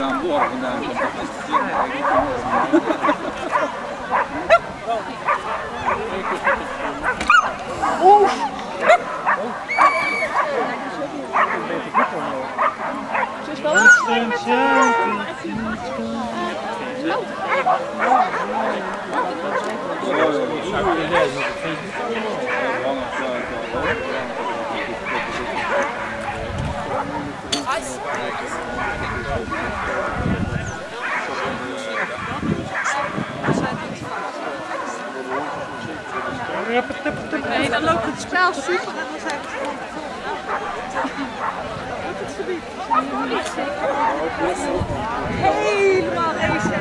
Aan boord vandaan komt dat Nee, dan loopt het spel super en dan zijn we gewoon het gebied. Helemaal race.